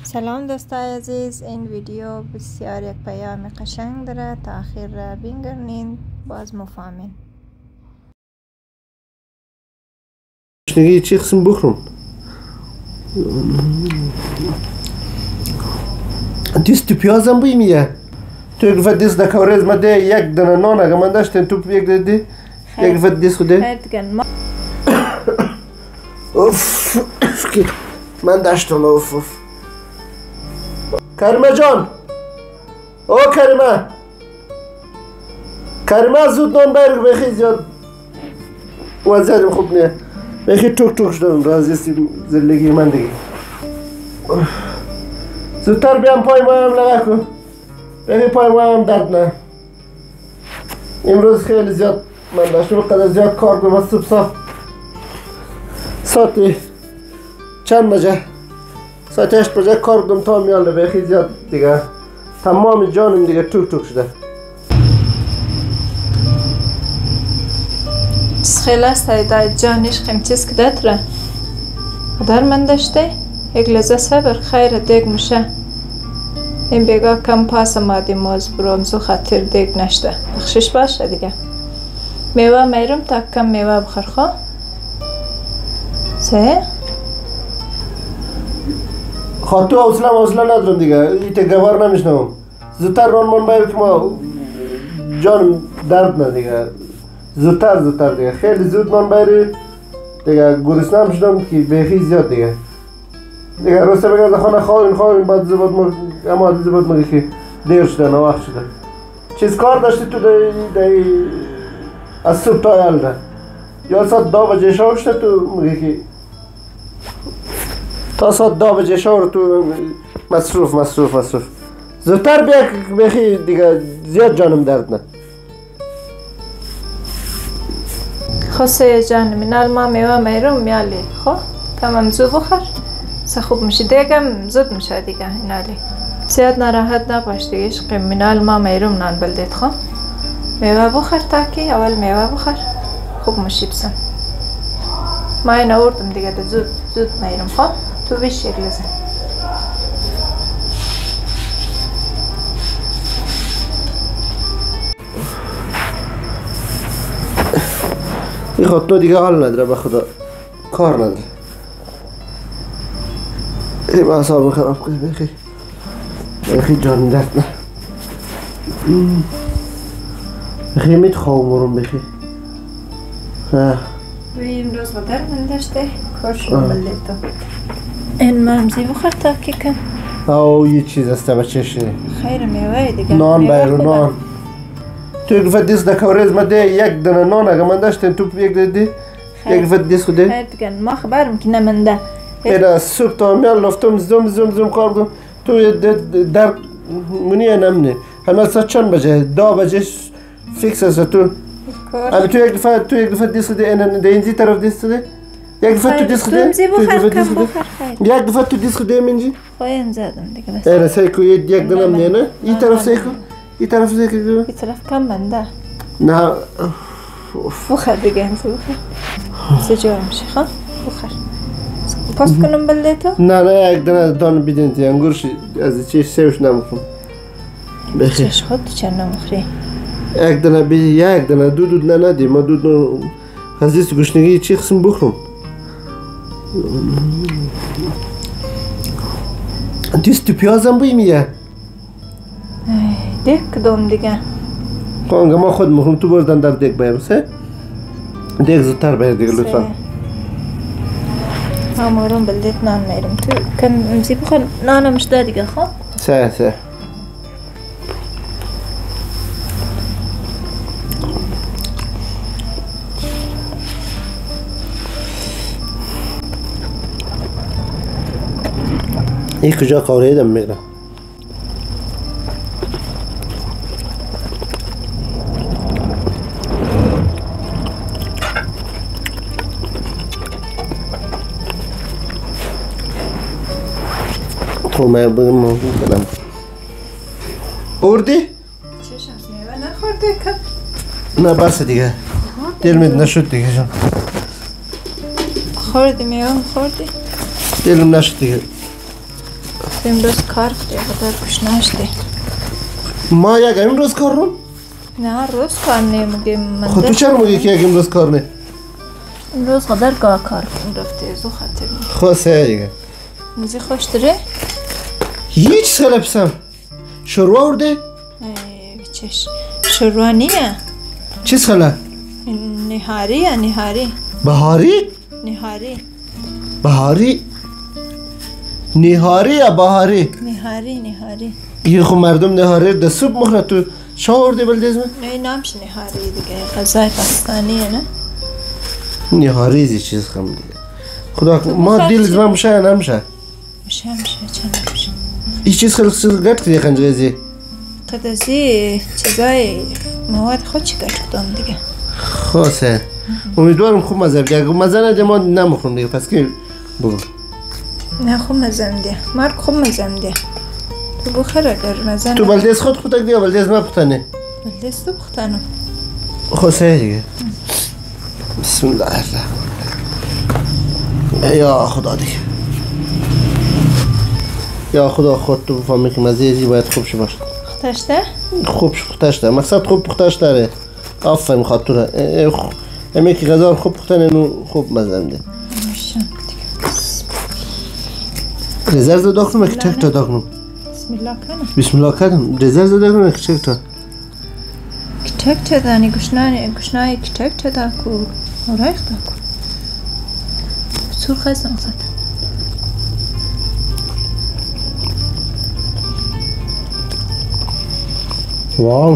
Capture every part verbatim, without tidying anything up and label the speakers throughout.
Speaker 1: سلام دوستای عزیز، این ویدیو بسیار یک پیام قشنگ داره، تا آخر را بینگرنین باز مفهمین.
Speaker 2: گشنگی چی قسم بخورم؟ دیست پیازم بوی میه. تو یک وقت دیست دکاریز مده یک دنه نان اگه من داشتن تو یک دیدی؟ یک وقت دیست خوده؟ اوف من داشتم اوف اوف کریمه جان، او کریمه کریمه زود نان برگ بخی، زیاد وضعیتم خوب نیه، بخی توک توک شدم رازیستی زندگی من دیگه. زودتر بیام پای مایم لگه کن، بخی پای مایم درد نه. امروز خیلی زیاد من داشتم قدر زیاد کار کنم، صبح صبح ساعت چند بجه؟ ساعت هشت بجه کار کنم تا میاله بخی زیاد دیگه تمام جانم دیگه توک توک شده.
Speaker 1: خیلی است دای جانش خیم چیز که دتره قدر من داشته یک لحظه صبر خیر دیگ میشه. این بگاه کم پاس مادی موز برامزو خاطر دیگ نشده بخشش باشه دیگه. میوه میرم تا کم میوه بخور خواه سه
Speaker 2: خواه تو حوصله حوصله ندارم دیگه، ایت گوار نمیشنم. زودتر ران من باید که ما جانم درد نه دیگه. زودتر زودتر دیگه خیلی زود من باید دیگه گرسنه شدم که بخی زیاد دیگه. دیگه روسته بگرد خانه خواهیم خواهیم بعد زباد مر... اما زباد مگه که دیر شده نه وقت شده. چیز کار داشتی تو دی دی از صبح تا یالده یا ساعت دو بجه شو شده تو مگه که تا ساعت دو بجه شو تو مصروف مصروف مصروف. زودتر بیا بخی دیگه زیاد جانم درد نه.
Speaker 1: خوسته جان منال ما میوه میرم میالی خو کمم زود بخور سه خوب میشه دیگم زود میشه دیگه اینالی زیاد ناراحت نباش دیگه عشق منال ما میرم نان بلدید خو میوه بخور تاکی اول میوه بخور خوب میشی بسن. ما این آوردم دیگه زود زود میرم خو تو بیش یک لحظه.
Speaker 2: این خود تو دیگه حال نداره به خدا کار نداره. این با اصابه خراب کنی بخی بخی جان درد نه بخی میت خواه مرم بخی
Speaker 1: وی امروز با درد من داشته کارشو بلده تو این ممزی بخور تاکی کن.
Speaker 2: او یه چیز است بچه شنی
Speaker 1: خیر میوه دیگه
Speaker 2: نان بیرو نان. تو یک وقت دیست دکاریز مده یک دنه نان اگه من داشتن تو یک دیدی؟ یک وقت دیست خوده؟
Speaker 1: خیر دیگه ما خبرم که نمنده
Speaker 2: اینا صبح تا میال لفتم زم زم زم کار کنم تو در منیه نمنه همه ساعت چند بجه؟ دو بجه فیکس است تو اما تو یک دفعه تو یک دفعه دیست خوده این اینجی طرف دیست خوده؟ یک دفعه تو دیست خوده؟ یک دفعه تو دیست خوده منجی؟
Speaker 1: خواهیم زدم دیگه بس
Speaker 2: اینا سایکو یک دنه منیه نه؟ این طرف سایکو؟ این طرف سایکو؟
Speaker 1: این طرف کم منده
Speaker 2: نه
Speaker 1: بخور دیگه انسو بخور سجار میشه خواه بخور پاس کنم بلده تو؟
Speaker 2: نه نه یک دنه دان بیدین تی انگورش از چیش سیوش نمخون بخیر
Speaker 1: چش خود چند نمخری؟
Speaker 2: یک دنه بی یک دنه دو دو نه ندی ما دو دو خزیست گشنگی چی قسم بخورم؟ دیست پیازم بوی میه
Speaker 1: دیگ کدوم دیگه
Speaker 2: خانگه ما خود مخورم تو بردن در دیگ بایم سه دیگ زودتر باید دیگه لطفا
Speaker 1: ها مارم بلدیت نان میرم تو کم امسی بخور نانم شده دیگه خواه
Speaker 2: سه سه این کجا قوریدم میگرم تو من بگم ممکن کنم اوردی؟
Speaker 1: چشم میوه نخورده کم
Speaker 2: نه بس دیگه دلمت نشد دیگه جان
Speaker 1: خوردی میوه خوردی؟
Speaker 2: دلم نشد دیگه
Speaker 1: تو امروز کار کردی خدا گشنه شدی.
Speaker 2: ما یک امروز کار رو؟
Speaker 1: نه روز کار نمیگیم من.
Speaker 2: خود تو چرا میگی که یک امروز کار نه؟
Speaker 1: امروز قدر گاه کار کنم رفته از او خاطر می.
Speaker 2: خواه سه دیگه.
Speaker 1: موزی خوش داره؟
Speaker 2: هیچ ساله پسم. شروع ورده؟
Speaker 1: ای چش. شروع نیه.
Speaker 2: چه ساله؟
Speaker 1: نهاری یا نهاری؟
Speaker 2: بهاری؟
Speaker 1: نهاری.
Speaker 2: بهاری؟ نهاری یا بهاری؟
Speaker 1: نهاری نهاری.
Speaker 2: یه خو مردم نهاری ده صبح مخنه تو شا ورده بلدیز من؟
Speaker 1: نه نامش نهاری دیگه غذای پاکستانیه نه؟
Speaker 2: نهاری زی چیز خم دیگه. خدا ما دیل از من بشه یا نمیشه؟
Speaker 1: میشه میشه چه نمیشه.
Speaker 2: این چیز خیلی خیلی گرد کدی خنجه زی؟
Speaker 1: قد ازی چیزای مواد خود چی گرد کدام دیگه.
Speaker 2: خاصه امیدوارم خوب مزه بگه. اگه مزه نده ما نمخورم دیگه پس که بگو.
Speaker 1: نه خوب مزه میده. مرد خوب مزه میده. تو بخیر اگر مزه
Speaker 2: تو بلدیز خود خودک دیگه بلدیز ما پختنه؟
Speaker 1: بلدیز تو پختنم.
Speaker 2: خاصه دیگه. بسم الله الرحمن الرحیم. یا خدا دیگه. یا خدا خود تو بفهمی که مزه ازی باید خوب شو باشه.
Speaker 1: پختشته؟
Speaker 2: خوب پختشته. مقصد خوب پختشته ره. آفرین خاطره. امی که غذا خوب پختن اینو خوب مزه میده. رزرز داخلم که چک تا داخلم.
Speaker 1: بسم الله کنم.
Speaker 2: بسم الله کردم. رزرز داخلم که چک تا.
Speaker 1: که چک تا دانی گشنای گشنای که چک تا داکو. ورایخ داکو. سرخ هستم خد.
Speaker 2: واو.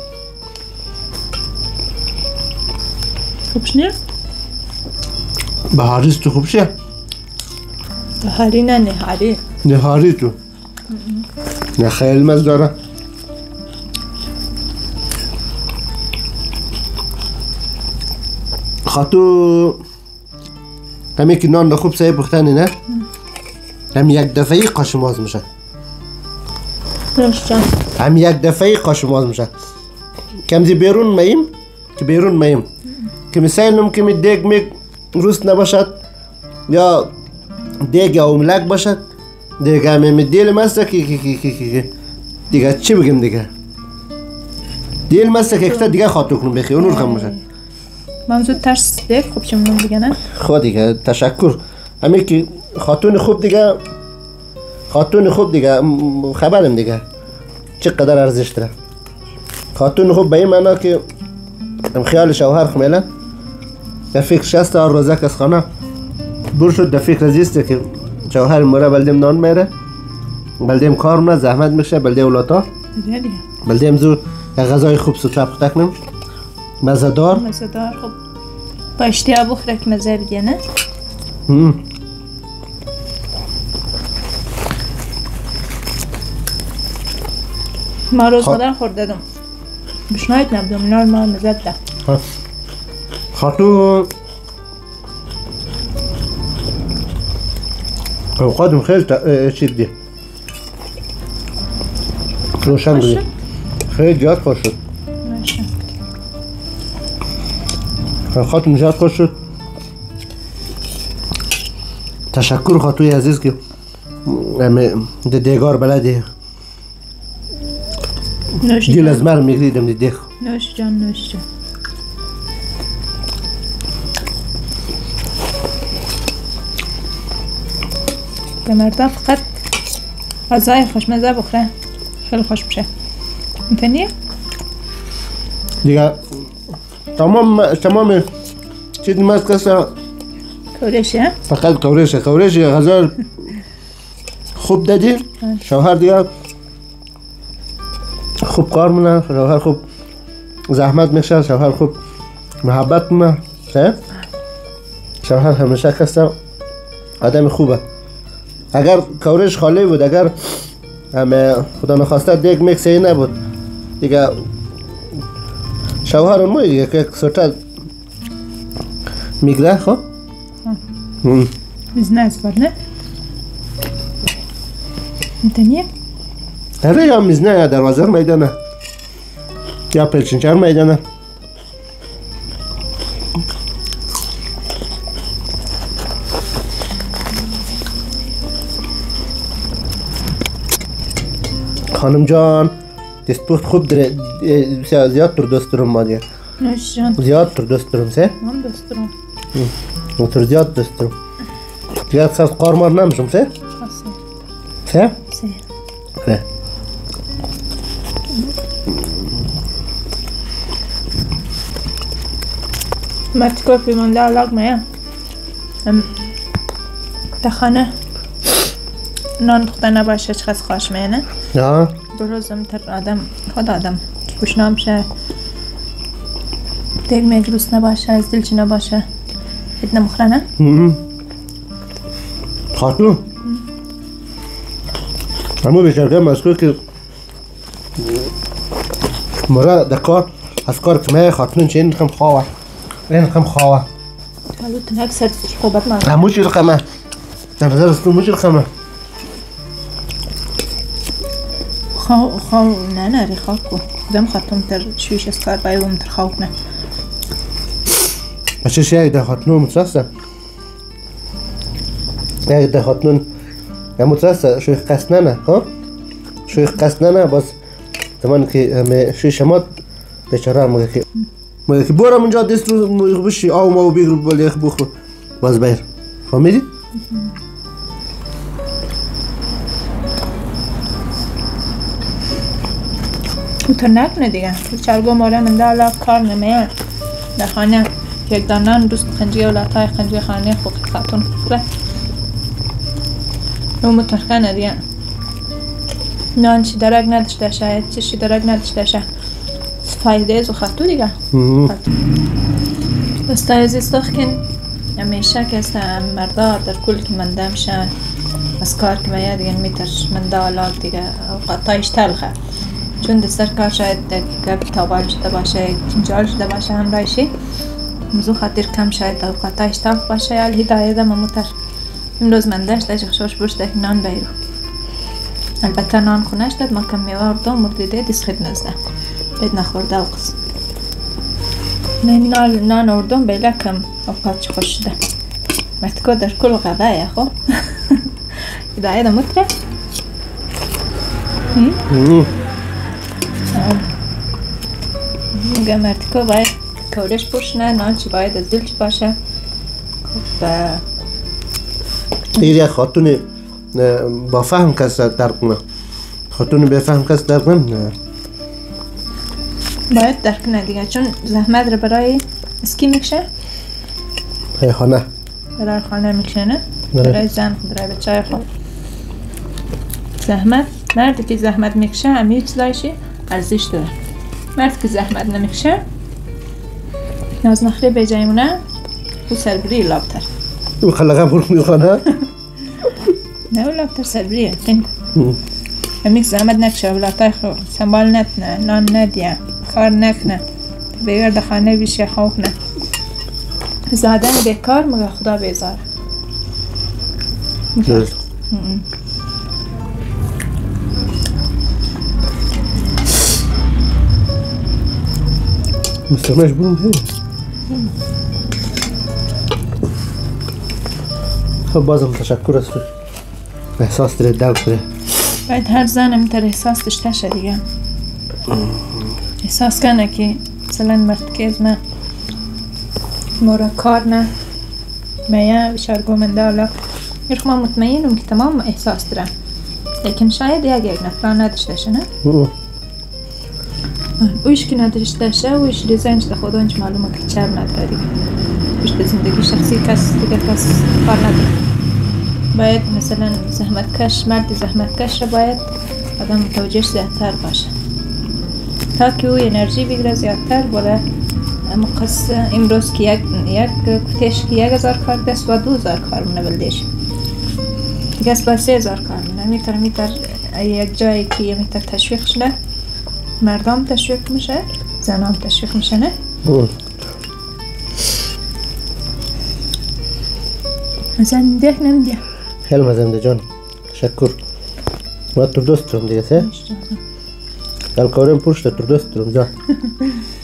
Speaker 1: خوبش نه؟
Speaker 2: بهاریست تو خوب شه؟
Speaker 1: بهاری نه نهاری.
Speaker 2: نهاری تو؟ نه خیلی مزه داره. خاطو همی که نان خوب سعی پختنی نه؟ هم یک دفعه قاشماز میشه.
Speaker 1: نوشتم.
Speaker 2: هم یک دفعه قاشماز میشه. کم زی بیرون میم که بیرون میم که مثلا که می دیگ می روست نباشد یا دیگ یا املک باشد دیگه همه می دیل مسته که که که که که دیگه چی بگم دیگه دیل مسته که اکتا دیگه خاطر کنم بخی اونور خم باشد
Speaker 1: من زود ترس دیگ خوب چمونم دیگه نه؟
Speaker 2: خود دیگه تشکر همه که خاتون خوب دیگه خاتون خوب دیگه خبرم دیگه چقدر ارزش داره خاتون خوب به این معنا که خیال شوهر خمیله در فکر شست آر روزه کس خانه دور شد در فکر زیسته که شوهر موره بلدیم نان میره بلدیم کار نه زحمت میشه بلدیم اولاتا بلدیم زور یک غذای خوب سوچه پختک نم مزه دار
Speaker 1: مزه دار خوب با اشتیا بخوره که مزه بگه نه؟ ما روز قدر خورده دم بشناید نبدم اینا ما مزه ده
Speaker 2: خاطو اوقاتم خیلی چید دی روشن بودی خیلی جاد خوش شد خاطم جاد خوش شد تشکر خاطوی عزیز که ده دیگار بلدی دیل از مرم میگریدم دی دیخ
Speaker 1: نوش جان نوش جان به مردا فقط غذای خوشمزه بخوره خیلی خوش میشه میفهمی؟
Speaker 2: دیگه تمام تمام چیز مست کسا
Speaker 1: کورشه؟
Speaker 2: فقط کورشه کورشه غذا خوب دادی شوهر دیگه خوب کار مونه شوهر خوب زحمت میشه شوهر خوب محبت مونه شوهر همیشه کسا آدم خوبه اگر کورش خالی بود اگر همه خدا نخواسته دیگ میکسی نبود دیگه شوهر موی دیگه که سرطه میگره خب
Speaker 1: میزنه از بار نه؟ میتونیه؟
Speaker 2: هره یا میزنه یا دروازه میدانه یا پلچنچر میدانه خانم جان دستپخت خوب داره زیاد تر دوست دارم ما دیگه
Speaker 1: نوش جان
Speaker 2: زیاد تر دوست دارم سه
Speaker 1: من دوست دارم
Speaker 2: من تر زیاد دوست دارم زیاد ساز قارمار نمیشم سه سه
Speaker 1: سه
Speaker 2: سه
Speaker 1: مرتکا پیمانده علاق میم دخانه نان پخته نباشه چقدر خوش میانه
Speaker 2: نه
Speaker 1: بروزم تر آدم خود آدم خوش نامشه دیگ میگروس نباشه از دلچی نباشه هیت نمخره نه؟
Speaker 2: خاطون اما بیشترکه مسکو که مرا دکار از کار کمه خاطون چه این رقم خواه این رقم خواه
Speaker 1: حالو تنک سر خوبت مارد
Speaker 2: هموشی رقمه نظر است موشی رقمه
Speaker 1: خواو خواو نه نه ری خواه کو دم خاطون تر شویش از کار بایوم تر خواه کنه
Speaker 2: بچه شیعی ده خاطنون مترسه یک ده خاطنون یا مترسه شوی قصد نه ها شوی قصد نه باز زمان که همه شوی شماد بیچاره مگه که مگه که بارم اونجا دست رو بشی آو ماو بگرو بالی اخ بخور باز بیر فهمیدی؟
Speaker 1: او تر نکنه دیگه چرگو ماره من ده علاق کار نمیه در خانه یک دانان دوست خنجی اولاتای خنجی خانه خوب خاتون خوبه او مترکنه دیگه نان چی درک نداشته شاید چی درک نداشته شاید فایده از خاتو دیگه دسته از استخ کن همیشه که است مردا در کل که من دمشه از کار که باید دیگه میترش من دا علاق دیگه اوقاتایش تلخه چون دستر کار شاید که تابال شده باشه جنجال شده باشه همراهشی موضوع خاطر کم شاید اوقاتایش تلخ باشه یا هدایه دم موتر امروز من داشت داشت خوش برش داشت نان بیرو البته نان خونش داد ما کم میوه اردو مردیده دیست خید نزده بید نخورده و قصد نان نان اردو بیله کم اوقات چی خوش شده مرتکو در کل غبه خو هدایه دم موتره میگه مرتکو باید کورش پوشنه نان چی باید از دل چی باشه خب
Speaker 2: اگر یک خاتون با فهم کس درک نه خاتون به فهم کس درک نه
Speaker 1: باید درک نه دیگه چون زحمت رو برای اسکی میکشه
Speaker 2: برای خانه
Speaker 1: برای خانه میکشه نه برای زن برای بچه خود زحمت مردی که زحمت میکشه همی چیزایشی ارزش داره مرد که زحمت نمیکشه ناز نخری به جایمونه او سربری لابتر
Speaker 2: او خلقه برو میخوانه
Speaker 1: نه او لابتر سربریه همی که زحمت نکشه اولاتای خو سنبال نتنه نان ندیه کار نکنه بگر دخانه بیشه خوک نه زادن بیکار مگه خدا بیزاره
Speaker 2: درست مستمعش برون هی خب بازم تشکر است احساس داره درک داره
Speaker 1: باید هر زن میتر احساس داشته شه دیگه احساس کنه که مثلا مرتکز من مورا کار نه میا بشارگو من دالا میرخ ما مطمئنم که تمام احساس دارم لیکن شاید یک یک نفران نداشته شه نه اویش که نداشته شه اویش ریزنج ده خدا انچ معلومه که چر نداره دیگه اویش به زندگی شخصی کس دیگه کس کار نداره باید مثلا زحمت کش مرد زحمت کش را باید آدم متوجهش زیادتر باشه تا که او انرژی بگیره زیادتر باره مقص امروز که یک یک کتش که یک هزار کار دست و دو هزار کار منه بلدیش دیگه از با سه هزار کار منه میتر میتر یک جایی که میتر تشویق شده مردم تشویق میشه زنام تشویق میشه نه مزنده نمیده
Speaker 2: خیلی مزنده جان تشکر ما تر دوست دارم دیگه سه کل کارم پرشته تر دوست دارم جان